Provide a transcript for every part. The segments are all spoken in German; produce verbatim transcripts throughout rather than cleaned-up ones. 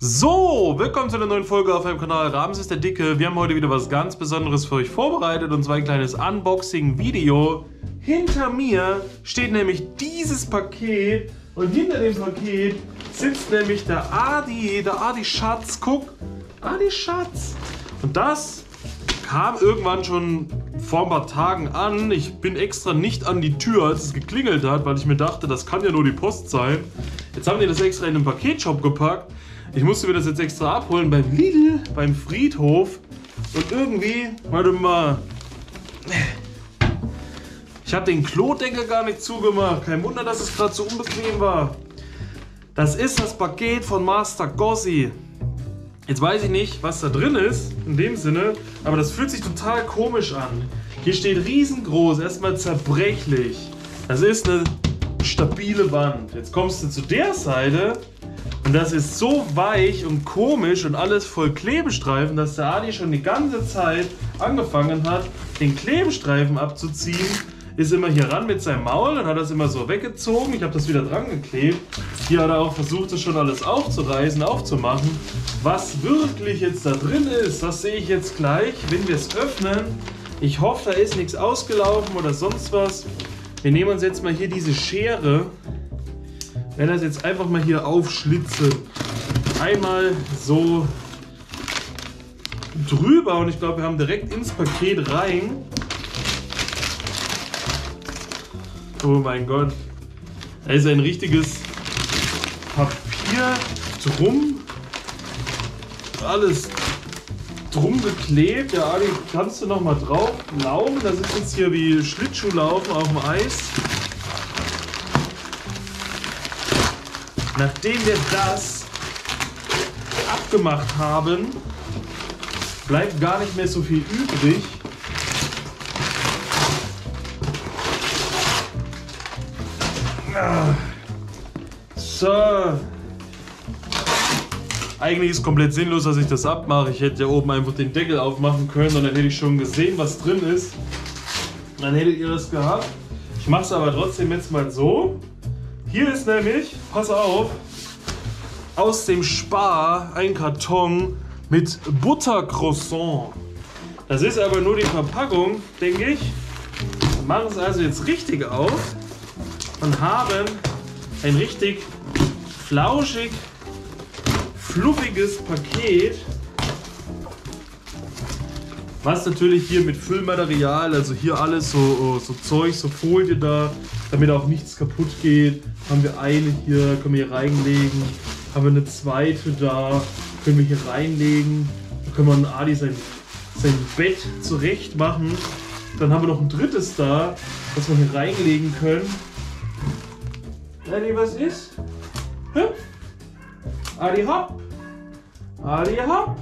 So, willkommen zu einer neuen Folge auf meinem Kanal Ramses der Dicke. Wir haben heute wieder was ganz Besonderes für euch vorbereitet und zwar ein kleines Unboxing-Video. Hinter mir steht nämlich dieses Paket und hinter dem Paket sitzt nämlich der Adi, der Adi Schatz. Guck, Adi Schatz. Und das kam irgendwann schon vor ein paar Tagen an. Ich bin extra nicht an die Tür, als es geklingelt hat, weil ich mir dachte, das kann ja nur die Post sein. Jetzt haben die das extra in den Paketshop gepackt. Ich musste mir das jetzt extra abholen beim Lidl, beim Friedhof. Und irgendwie, warte mal, ich habe den Klodeckel gar nicht zugemacht. Kein Wunder, dass es gerade so unbequem war. Das ist das Paket von Master Gossi. Jetzt weiß ich nicht, was da drin ist, in dem Sinne, aber das fühlt sich total komisch an. Hier steht riesengroß, erstmal zerbrechlich. Das ist eine stabile Wand. Jetzt kommst du zu der Seite. Und das ist so weich und komisch und alles voll Klebestreifen, dass der Adi schon die ganze Zeit angefangen hat, den Klebestreifen abzuziehen. Ist immer hier ran mit seinem Maul und hat das immer so weggezogen. Ich habe das wieder dran geklebt. Hier hat er auch versucht, das schon alles aufzureißen, aufzumachen. Was wirklich jetzt da drin ist, das sehe ich jetzt gleich, wenn wir es öffnen. Ich hoffe, da ist nichts ausgelaufen oder sonst was. Wir nehmen uns jetzt mal hier diese Schere. Ich werde das jetzt einfach mal hier aufschlitzen. Einmal so drüber und ich glaube, wir haben direkt ins Paket rein. Oh mein Gott. Da ist ein richtiges Papier drum. Alles drum geklebt. Ja, Adi, kannst du noch mal drauf laufen? Das ist jetzt hier wie Schlittschuhlaufen auf dem Eis. Nachdem wir das abgemacht haben, bleibt gar nicht mehr so viel übrig. So. Eigentlich ist es komplett sinnlos, dass ich das abmache. Ich hätte ja oben einfach den Deckel aufmachen können und dann hätte ich schon gesehen, was drin ist. Dann hättet ihr das gehabt. Ich mache es aber trotzdem jetzt mal so. Hier ist nämlich, pass auf, aus dem Spar ein Karton mit Buttercroissant. Das ist aber nur die Verpackung, denke ich. Wir machen es also jetzt richtig auf und haben ein richtig flauschig, fluffiges Paket. Was natürlich hier mit Füllmaterial, also hier alles so, so Zeug, so Folie da, damit auch nichts kaputt geht. Haben wir eine hier, können wir hier reinlegen. Haben wir eine zweite da, können wir hier reinlegen. Da können wir einen Adi sein, sein Bett zurecht machen. Dann haben wir noch ein drittes da, was wir hier reinlegen können. Adi, was ist? Hüpf! Adi, hopp! Adi, hopp!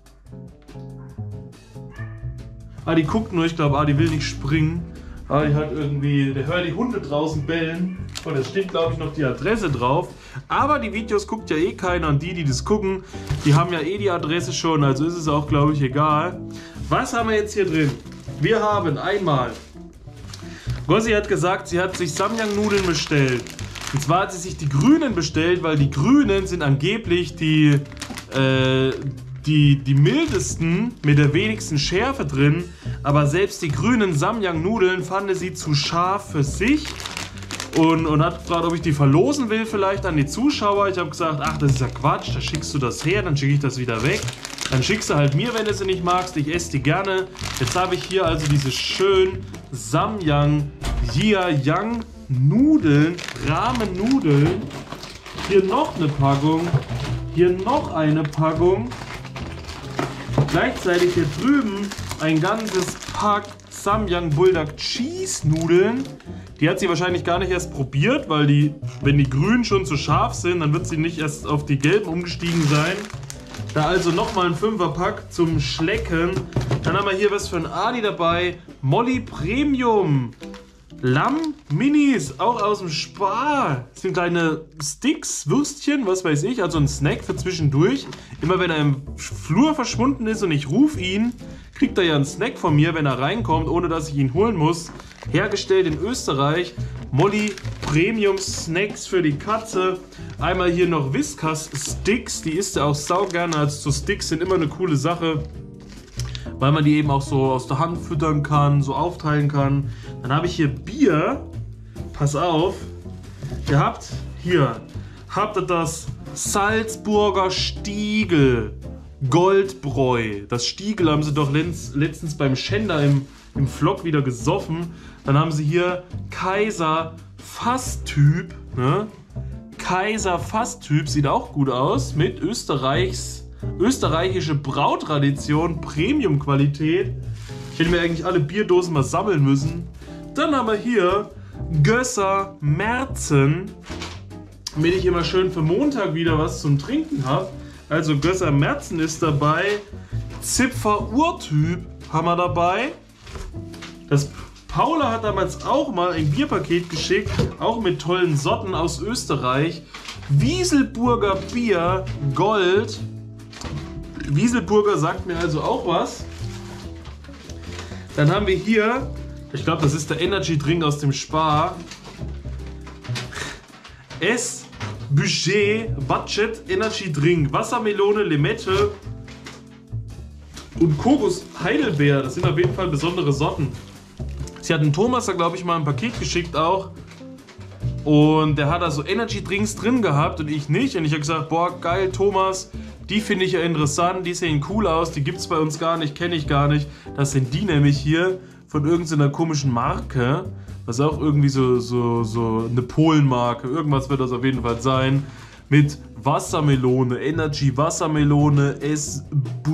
Adi guckt nur, ich glaube, Adi will nicht springen. Adi hat irgendwie, der hört die Hunde draußen bellen. Und es steht, glaube ich, noch die Adresse drauf. Aber die Videos guckt ja eh keiner und die, die das gucken, die haben ja eh die Adresse schon. Also ist es auch, glaube ich, egal. Was haben wir jetzt hier drin? Wir haben einmal, Gossi hat gesagt, sie hat sich Samyang-Nudeln bestellt. Und zwar hat sie sich die grünen bestellt, weil die grünen sind angeblich die, äh, die, die mildesten mit der wenigsten Schärfe drin. Aber selbst die grünen Samyang-Nudeln fand sie zu scharf für sich. Und, und hat gefragt, ob ich die verlosen will vielleicht an die Zuschauer. Ich habe gesagt, ach, das ist ja Quatsch, da schickst du das her, dann schicke ich das wieder weg. Dann schickst du halt mir, wenn du sie nicht magst, ich esse die gerne. Jetzt habe ich hier also diese schönen Samyang Jiayang Nudeln, Ramen-Nudeln. Hier noch eine Packung, hier noch eine Packung. Gleichzeitig hier drüben ein ganzes Pack Samyang Buldak Cheese Nudeln. Die hat sie wahrscheinlich gar nicht erst probiert, weil die, wenn die grünen schon zu scharf sind, dann wird sie nicht erst auf die gelben umgestiegen sein. Da also nochmal ein Fünferpack zum Schlecken. Dann haben wir hier was für ein Adi dabei. Molly Premium. Lamm Minis, auch aus dem Spar. Das sind kleine Sticks, Würstchen, was weiß ich, also ein Snack für zwischendurch. Immer wenn er im Flur verschwunden ist und ich rufe ihn, kriegt er ja einen Snack von mir, wenn er reinkommt, ohne dass ich ihn holen muss. Hergestellt in Österreich. Molly Premium-Snacks für die Katze. Einmal hier noch Whiskas-Sticks, die isst er auch sau gerne. Also so Sticks sind immer eine coole Sache, weil man die eben auch so aus der Hand füttern kann, so aufteilen kann. Dann habe ich hier Bier. Pass auf. Ihr habt hier, habt ihr das Salzburger Stiegel Goldbräu. Das Stiegel haben sie doch letztens beim Schender im, im Vlog wieder gesoffen. Dann haben sie hier Kaiser Fasstyp. Ne? Kaiser Fasstyp sieht auch gut aus. Mit Österreichs, österreichische Brautradition, Premium-Qualität. Ich hätte mir eigentlich alle Bierdosen mal sammeln müssen. Dann haben wir hier Gösser Märzen, damit ich immer schön für Montag wieder was zum Trinken habe. Also Gösser Märzen ist dabei. Zipfer Urtyp haben wir dabei. Das Paula hat damals auch mal ein Bierpaket geschickt, auch mit tollen Sorten aus Österreich. Wieselburger Bier Gold. Wieselburger sagt mir also auch was. Dann haben wir hier, ich glaube, das ist der Energy Drink aus dem Spar. S Budget Budget Energy Drink. Wassermelone, Limette und Kokos Heidelbeer. Das sind auf jeden Fall besondere Sorten. Sie hat den Thomas da, glaube ich, mal ein Paket geschickt auch. Und der hat da so Energy Drinks drin gehabt und ich nicht. Und ich habe gesagt, boah, geil, Thomas, die finde ich ja interessant, die sehen cool aus, die gibt es bei uns gar nicht, kenne ich gar nicht. Das sind die nämlich hier von irgendeiner komischen Marke. Das ist auch irgendwie so, so, so eine Polenmarke. Irgendwas wird das auf jeden Fall sein. Mit Wassermelone, Energy Wassermelone, S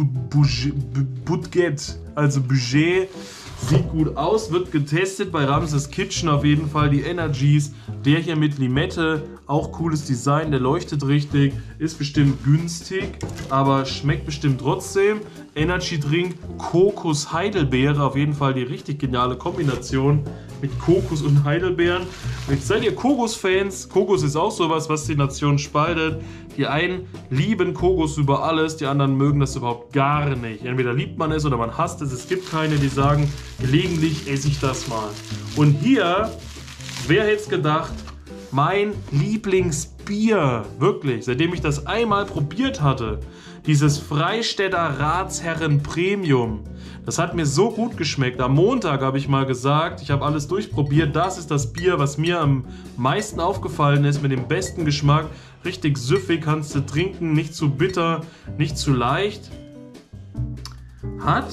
Budget, also Budget. Sieht gut aus, wird getestet bei Ramses Kitchen auf jeden Fall. Die Energies, der hier mit Limette, auch cooles Design, der leuchtet richtig, ist bestimmt günstig, aber schmeckt bestimmt trotzdem. Energy Drink, Kokos Heidelbeere, auf jeden Fall die richtig geniale Kombination mit Kokos und Heidelbeeren. Und seid ihr Kokos-Fans? Kokos ist auch sowas, was die Nation spaltet. Die einen lieben Kokos über alles, die anderen mögen das überhaupt gar nicht. Entweder liebt man es oder man hasst es. Es gibt keine, die sagen, gelegentlich esse ich das mal. Und hier, wer hätte es gedacht, mein Lieblingsbier, wirklich, seitdem ich das einmal probiert hatte, dieses Freistädter Ratsherren Premium. Das hat mir so gut geschmeckt. Am Montag habe ich mal gesagt, ich habe alles durchprobiert. Das ist das Bier, was mir am meisten aufgefallen ist, mit dem besten Geschmack. Richtig süffig, kannst du trinken, nicht zu bitter, nicht zu leicht. Hat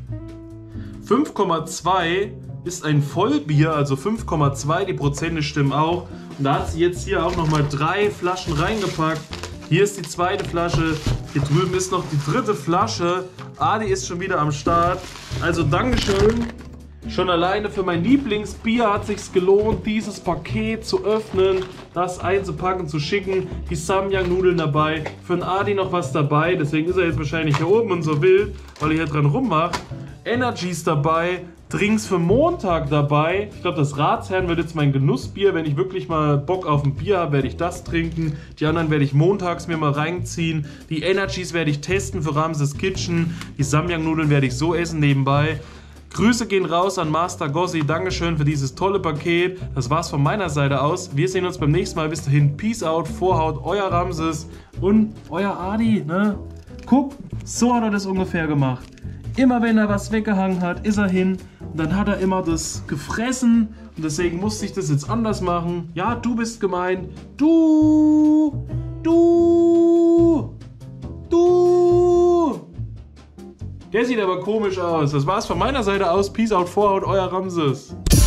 fünf Komma zwei, ist ein Vollbier, also fünf Komma zwei, die Prozente stimmen auch. Und da hat sie jetzt hier auch nochmal drei Flaschen reingepackt. Hier ist die zweite Flasche, hier drüben ist noch die dritte Flasche. Adi ist schon wieder am Start. Also Dankeschön. Schon alleine für mein Lieblingsbier hat es sich gelohnt, dieses Paket zu öffnen, das einzupacken, zu schicken. Die Samyang-Nudeln dabei. Für den Adi noch was dabei, deswegen ist er jetzt wahrscheinlich hier oben und so wild, weil ich hier dran rummache. Energies dabei. Drinks für Montag dabei. Ich glaube, das Ratsherrn wird jetzt mein Genussbier. Wenn ich wirklich mal Bock auf ein Bier habe, werde ich das trinken. Die anderen werde ich montags mir mal reinziehen. Die Energies werde ich testen für Ramses Kitchen. Die Samyang-Nudeln werde ich so essen nebenbei. Grüße gehen raus an Master Gossi. Dankeschön für dieses tolle Paket. Das war's von meiner Seite aus. Wir sehen uns beim nächsten Mal. Bis dahin, Peace out, Vorhaut, euer Ramses und euer Adi. Ne? Guck, so hat er das ungefähr gemacht. Immer wenn er was weggehangen hat, ist er hin und dann hat er immer das gefressen und deswegen musste ich das jetzt anders machen. Ja, du bist gemeint. Du, du, du. Der sieht aber komisch aus. Das war's von meiner Seite aus. Peace out, Vorhaut, euer Ramses.